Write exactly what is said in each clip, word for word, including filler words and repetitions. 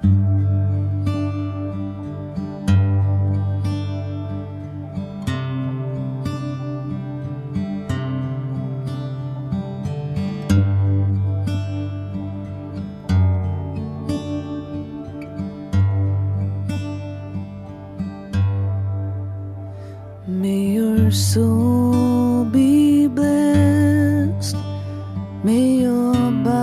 May your soul be blessed. May your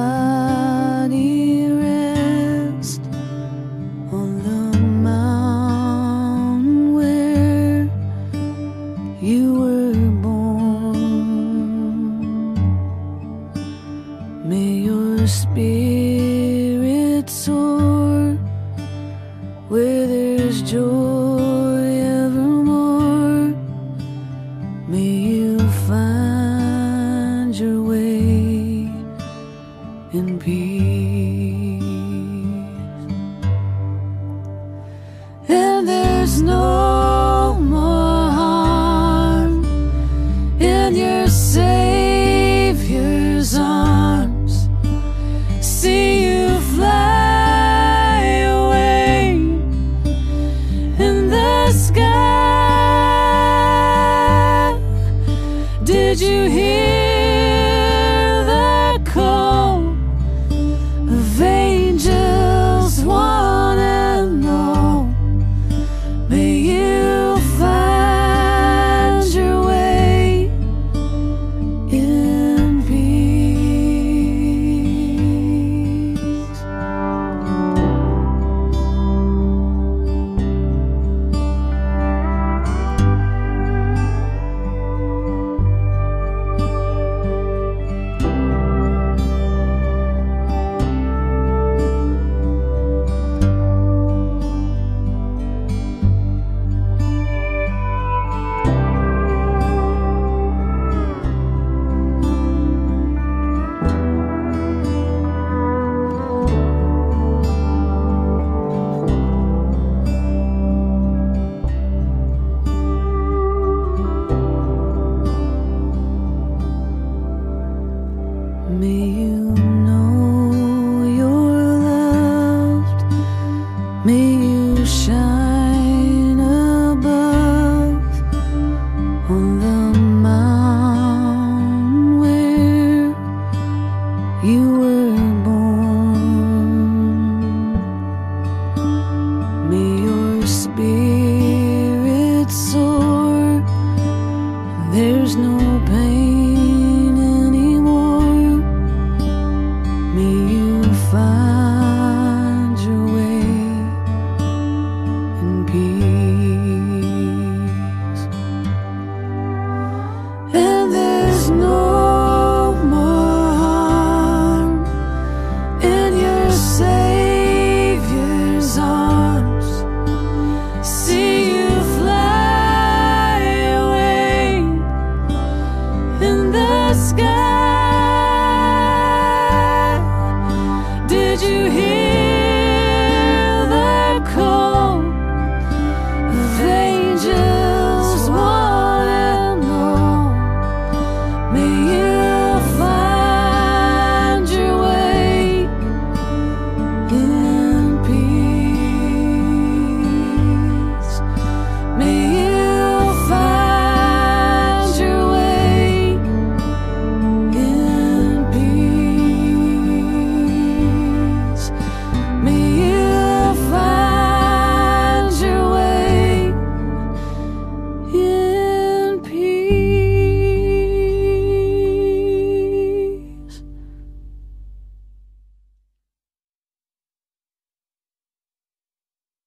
body rest on the mountain where you were born. May your spirit soar where there's joy evermore. May you find your way in peace. And there's no more harm in your Savior's arms. See you fly away in the sky. Did you hear the call of angels one and all? May you find your way in peace. May you know you're loved. May you shine above on the mountain where you were born. May your spirit soar. There's no pain anymore. May you find your way in peace. And there's no more harm in your Savior's arms. See you fly away in the sky. Did you hear